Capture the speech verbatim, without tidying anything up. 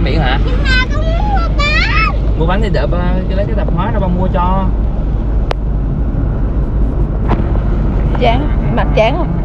biển hả? Nhưng mà con muốn mua bánh. Mua bánh thì đợi ba lấy cái tạp hóa ra ba mua cho. Chán, mặt chán không?